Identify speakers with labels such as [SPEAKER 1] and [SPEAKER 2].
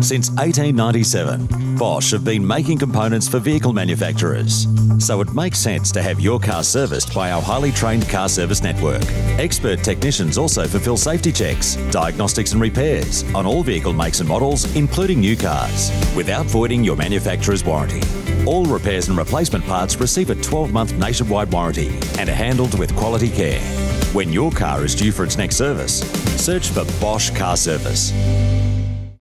[SPEAKER 1] Since 1897, Bosch have been making components for vehicle manufacturers, so it makes sense to have your car serviced by our highly trained car service network. Expert technicians also fulfil safety checks, diagnostics and repairs on all vehicle makes and models, including new cars, without voiding your manufacturer's warranty. All repairs and replacement parts receive a 12-month nationwide warranty and are handled with quality care. When your car is due for its next service, search for Bosch Car Service.